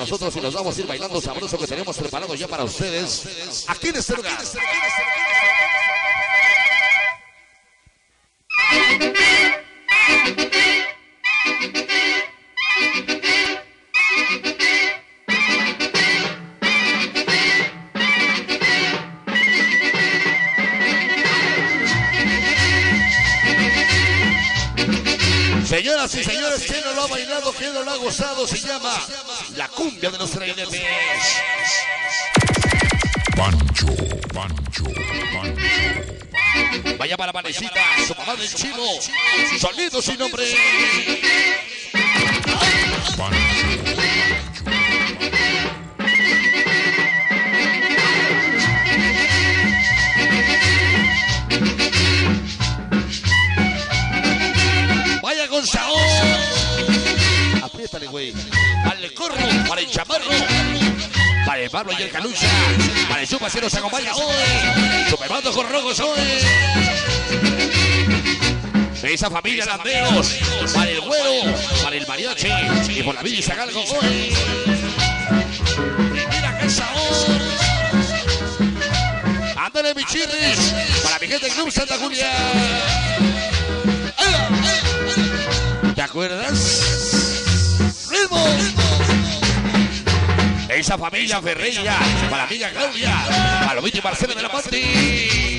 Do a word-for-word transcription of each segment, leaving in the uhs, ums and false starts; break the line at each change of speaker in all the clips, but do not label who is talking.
nosotros y nos vamos a ir bailando sabroso que tenemos preparado ya para ustedes aquí en este lugar. Señoras y señores, ¿quién no lo ha bailado? ¿Quién no lo ha gozado? Se llama la cumbia de los trainetes.
Pancho, Pancho, Pancho.
Vaya para Vanesita, su mamá del Chivo. Sonido sin nombre.
Pancho.
Vaya con sabor. Apriétale, güey. Para el corro, para el chamarro, para el Pablo y el Calucha, para el Chupa, se nos acompaña hoy. Supermando con rojos hoy. Esa familia Landeros, para el Güero, para el Mariachi y por la Villa Zagalgo hoy. Mira qué sabor. Ándale, mi chirris, para mi gente del Club Santa Julia. ¿Te acuerdas? ¡Ritmo! Esa familia Ferreira, para la amiga Claudia, Palomito y Marcela de la Pati.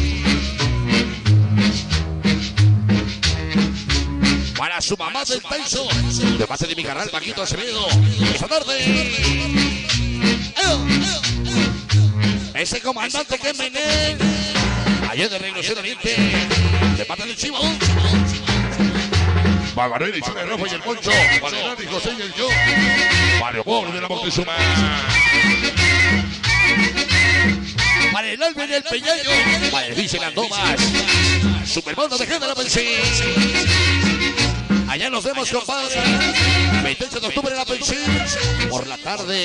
Para su mamá del Tyson, de parte de mi canal Paquito Acevedo. Esta tarde. Ese comandante que mené. Ayer de Revolución Oriente, de parte del Chivo.
Barbarella y Chile Rojo y el Poncho.
Valerán y José y el yo.
Mario Pobre de la Moctezuma.
Para el Alba y el Peñaño. Para el Vice Landomas. Supermondo de Gente de la Pensi. Allá nos vemos, compadre. veintiocho de octubre en la Pensi. Por la tarde.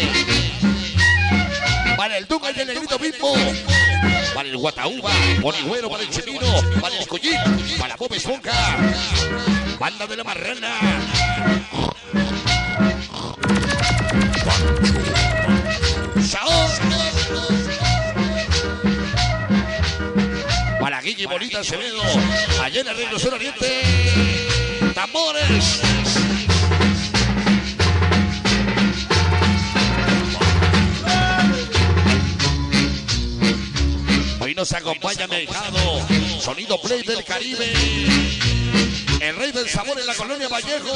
Para el Dunga y el Negrito Bimbo. Para el Guataúba. Bonigüero para el Chimino. Para el Collín. Para Bob Esponja. Banda de la Marrana. Saúl. Para Guille Bonita Acevedo. Allá en la Revolución Oriente. Tambores. Hoy nos acompaña Mejado. Sonido Play del Caribe. El rey del sabor en la colonia Vallejo.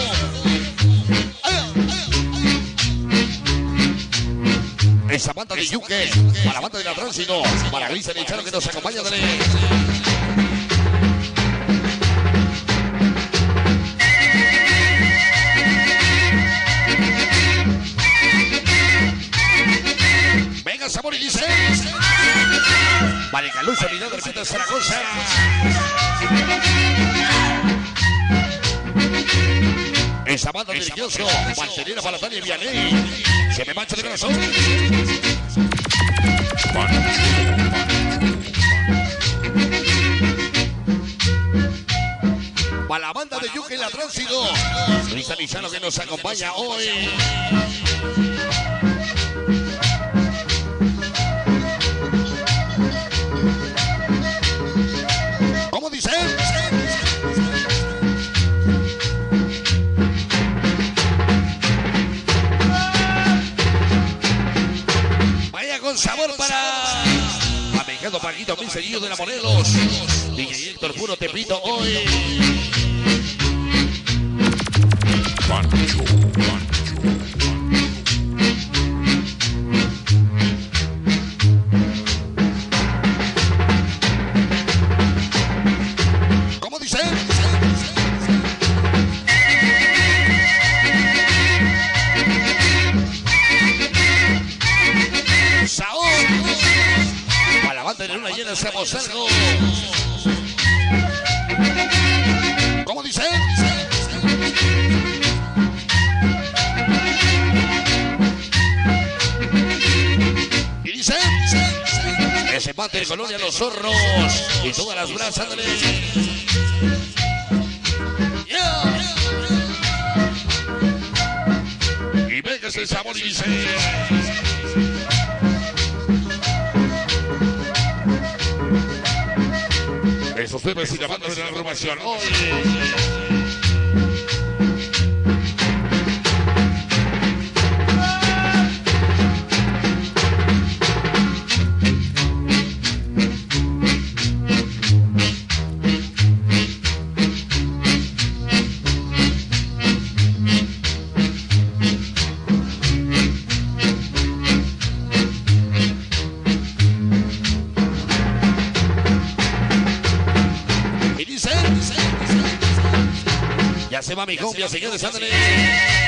Esa banda de Yuque. Para la banda de la Tránsito. Para Gris y Charo que nos acompaña de venga sabor y dice. Para el Calucha, mi de Repita Zaragoza. Esa banda delicioso, Mantenera para Tania Vianney. Se me mancha de corazón. Para la banda de Yuque y la Tránsito. Luisa Lizano que nos acompaña hoy. ¿Cómo dice? Con sabor para Amejado Paquito, mi seguido de la Morelos. D J Héctor Puro Tepito hoy.
Pancho,
¿Cómo dice? Para la banda de luna llena hacemos algo. ¿Cómo dice? Y dice ese pate de Colonia Los Zorros y todas las brasas de yeah. Y ve que
es el sabor y dice. Esos temas y la banda de la agrupación.
Ya se va mi cumbia, señores, ándale.